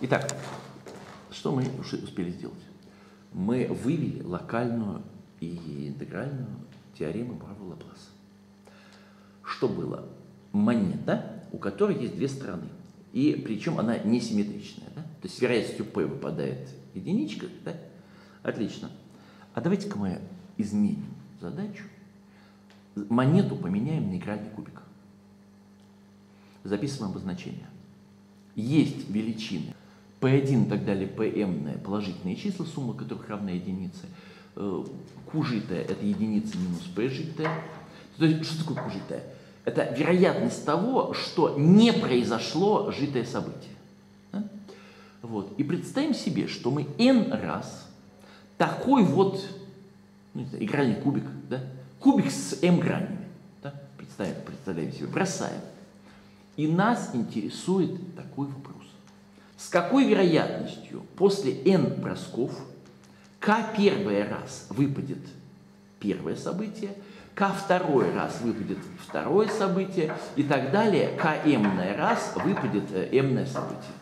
Итак, что мы успели сделать? Мы вывели локальную и интегральную теорему Браво-Лапласа. Что было? Монета, у которой есть две стороны. И причем она несимметричная. Да? То есть с вероятностью P выпадает единичка. Да? Отлично. А давайте-ка мы изменим задачу. Монету поменяем на игральный кубик. Записываем обозначение. Есть величины P1 и так далее, Pm положительные числа, сумма которых равна единице. Q житая — это единица минус P житая. То есть, что такое Q житая? Это вероятность того, что не произошло житое событие. Да? Вот. И представим себе, что мы n раз такой вот игральный кубик, да? Кубик с m гранями, да? представляем себе, бросаем. И нас интересует такой вопрос. С какой вероятностью после n бросков k первый раз выпадет первое событие, k второй раз выпадет второе событие и так далее, k m-ный раз выпадет m-ное событие.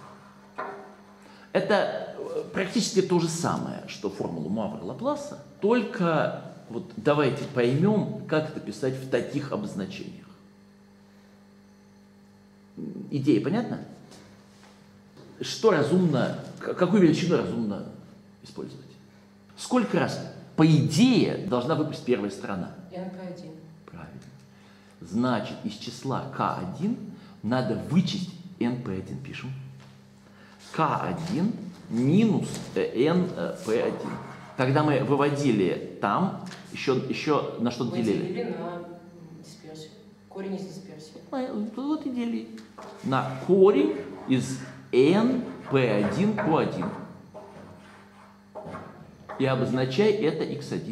Это практически то же самое, что формула Муавра-Лапласа, только вот давайте поймем, как это писать в таких обозначениях. Идея понятна? Что разумно, какую величину разумно использовать? Сколько раз, по идее, должна выпасть первая сторона? np1. Правильно. Значит, из числа k1 надо вычесть np1. Пишем. k1 минус np1. Когда мы выводили там, еще на что делили? Мы делили на дисперсию. Корень из дисперсии. Вот и делили. На корень из n, p1, q1. И обозначай это x1.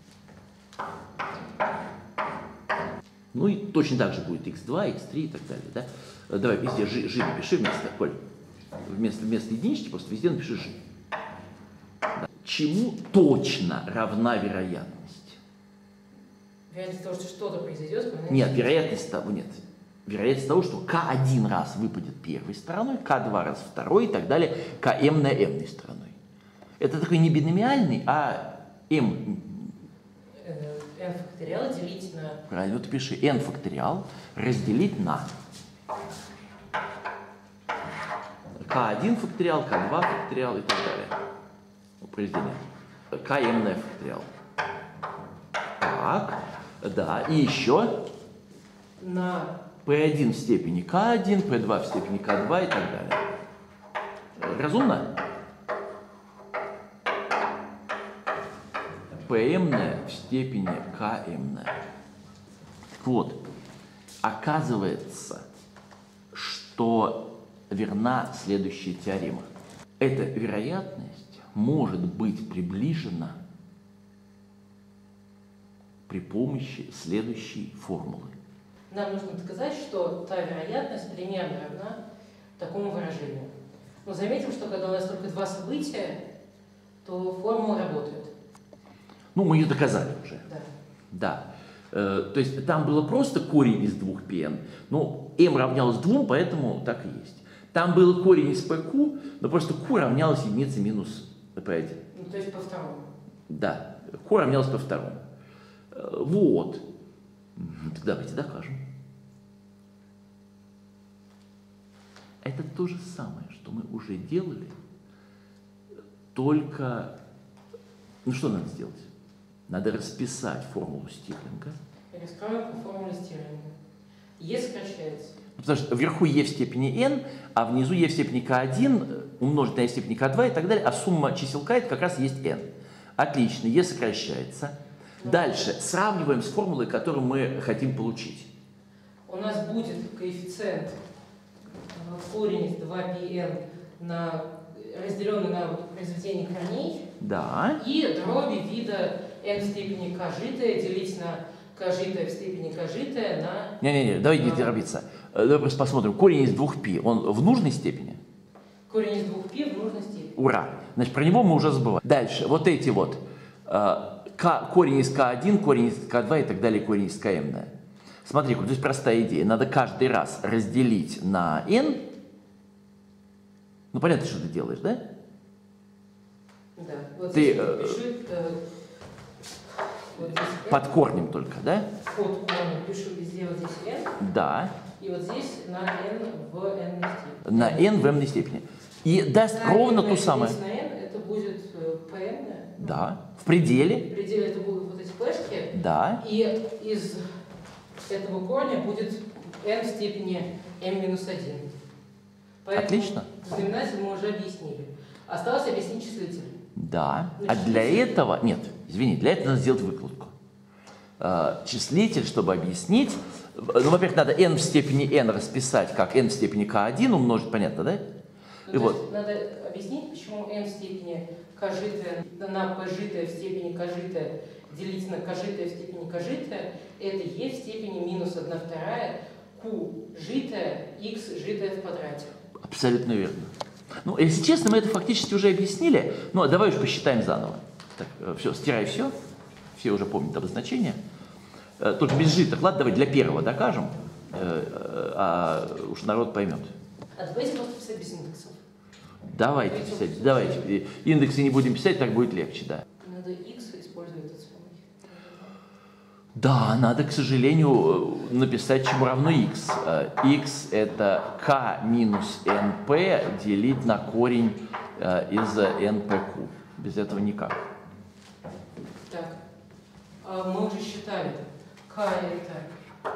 Ну и точно так же будет x2, x3 и так далее. Да? Давай везде жи напиши вместо, Коль. Вместо единички просто везде напиши жи. Да. Чему точно равна вероятность? Вероятность того, что что-то произойдет? Нет, вероятность того нет. Вероятность того, что k1 раз выпадет первой стороной, k2 раз второй и так далее, km на m-ной стороной. Это такой не биномиальный, а m. n факториал делить на... Правильно, вот пиши n факториал разделить на k1 факториал, k2 факториал и так далее. Произведение. km на факториал. Так, да, и еще на p1 в степени k1, p2 в степени k2 и так далее. Разумно? pm в степени km. Так вот, оказывается, что верна следующая теорема. Эта вероятность может быть приближена при помощи следующей формулы. Нам нужно доказать, что та вероятность примерно равна такому выражению. Но заметим, что когда у нас только два события, то формула работает. Ну, мы ее доказали уже. Да. Да. То есть там было просто корень из 2πn, но m равнялось 2, поэтому так и есть. Там был корень из pq, но просто q равнялось единице минус p1. Ну, то есть по второму. Да, q равнялось по второму. Вот. Тогда давайте докажем. Это то же самое, что мы уже делали, только... Ну, что надо сделать? Надо расписать формулу Стирлинга. Раскроем по формуле Стирлинга. Е сокращается. Потому что вверху e в степени n, а внизу e в степени k1 умножить на e в степени k2 и так далее, а сумма чисел k это как раз есть n. Отлично, e сокращается. Дальше сравниваем с формулой, которую мы хотим получить. У нас будет коэффициент корень из 2πn разделенный на произведение корней. Да. И дроби вида n в степени k житая делить на k житая в степени k житая на... Не-не-не, давай не торопиться. Давай просто посмотрим. Корень из 2π, он в нужной степени? Корень из 2π в нужной степени. Ура! Значит, про него мы уже забываем. Дальше, вот эти вот. Корень из k1, корень из k2 и так далее, корень из km. Смотри, вот здесь простая идея. Надо каждый раз разделить на n. Ну, понятно, что ты делаешь, да? Да. Вот Ты, здесь пиши, вот здесь Под корнем только, да? под корнем пишу везде вот здесь n, Да. и вот здесь на n в n степени. На n в m степени. И даст На ровно n, то самое. здесь на n это будет pn, Да. В пределе. в пределе это будут вот эти пешки, Да. и из этого корня будет n в степени m-1. Поэтому Отлично. знаменатель мы уже объяснили. Осталось объяснить числитель. Да. А Значит, для числитель- этого... Нет, извини, для этого надо сделать выкладку. Числитель, чтобы объяснить... Ну, во-первых, надо n в степени n расписать, как n в степени k1 умножить, понятно, да? Ну, И то вот. есть надо объяснить, почему n в степени k житое на p житое в степени k житое делить на k житое в степени k житое, это e в степени минус 1/2 q житое x житое в квадрате. Абсолютно верно. Ну, если честно, мы это фактически уже объяснили, но давай уж посчитаем заново. Так, все, стирай все. Все уже помнят обозначение. Только без житых. Ладно, давай для первого докажем, а уж народ поймет. А давайте просто писать без индексов. Давайте писать, давайте. Индексы не будем писать, так будет легче, да. Надо x использовать этот самый. Да, надо, к сожалению, написать, чему равно x. X это k минус np делить на корень из npq. Без этого никак. Так, мы уже считали. K это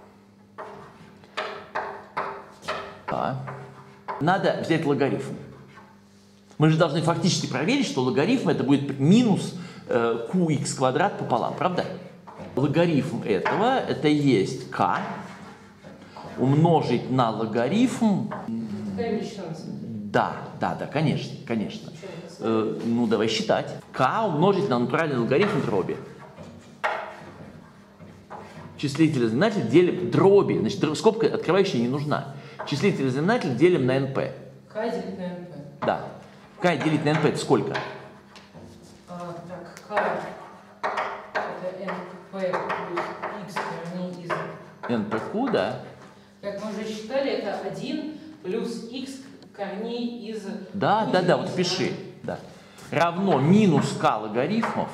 Да. Надо взять логарифм. Мы же должны фактически проверить, что логарифм это будет минус qx квадрат пополам, правда? Логарифм этого это есть k умножить на логарифм. какая величина на самом деле? Да, конечно, конечно. Что это самое? Ну, давай считать. k умножить на натуральный логарифм дроби. Числитель и знаменатель делим дроби. Значит, скобка открывающая не нужна. Числитель и знаменатель делим на np. K делить на np. Да. k делить на np это сколько? Так, K это np плюс x корней из... npq, да. Как мы уже считали, это 1 плюс x корней из... Да, вот пиши. Да. Равно минус k логарифмов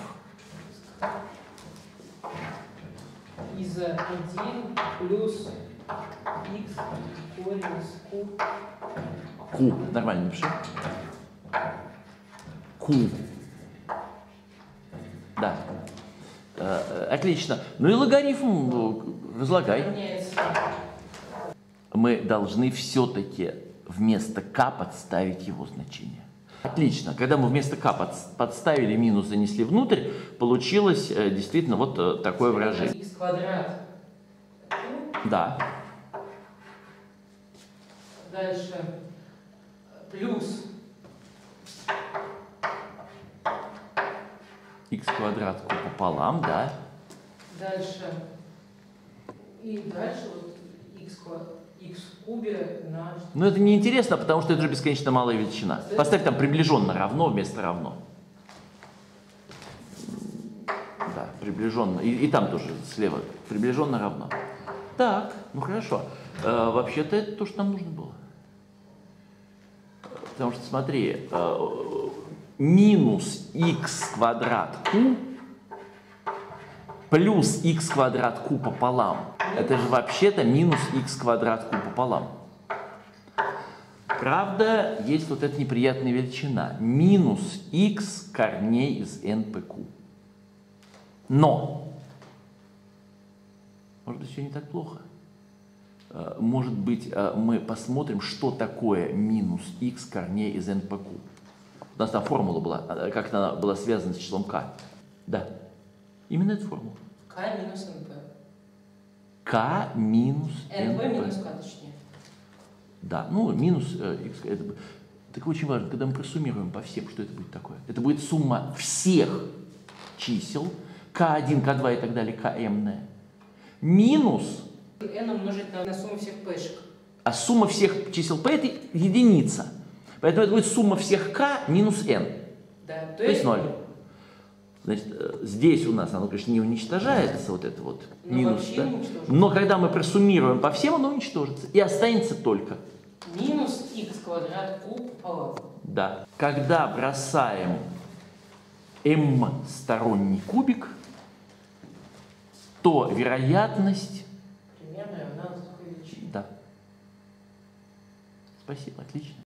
Из 1 плюс x корень из q. q. Нормально напиши. q. Да. Отлично. Ну и логарифм разлагай. Равняется. Мы должны все-таки вместо k подставить его значение. Отлично. Когда мы вместо k подставили минус, занесли внутрь, получилось действительно вот такое выражение. X квадрат. Да. Дальше плюс X квадрат q пополам, да. дальше и дальше вот x в кубе на... Но это не интересно, потому что это же бесконечно малая величина. Поставь там приближенно равно вместо равно. Да, приближенно. И там тоже слева приближенно равно. Так, ну хорошо. Вообще-то это то, что нам нужно было. Потому что смотри, минус x квадрат q плюс x квадрат q пополам. Это же вообще-то минус x квадрат q пополам. Правда, есть вот эта неприятная величина. Минус x корней из npq. Но, может быть, все не так плохо. Может быть, мы посмотрим, что такое минус x корней из npq. У нас там формула была, как она была связана с числом k. Да, именно эта формула. K минус np. K минус np np. минус k, точнее. Да, ну минус x. Это так очень важно, когда мы просуммируем по всем, что это будет такое. Это будет сумма всех чисел, k1, k2 и так далее, km, минус, n умножить на сумму всех пешек. а сумма всех чисел p это единица. Поэтому это будет сумма всех k минус n. Да, То есть 0. Значит, здесь у нас оно, конечно, не уничтожается, вот это вот Но минус. вообще Да? уничтожится. Но когда мы просуммируем по всем, оно уничтожится. И останется только минус х квадрат q пополам. Да. Когда бросаем m-сторонний кубик, то вероятность... Примерно равна такой величине. Да. Спасибо, отлично.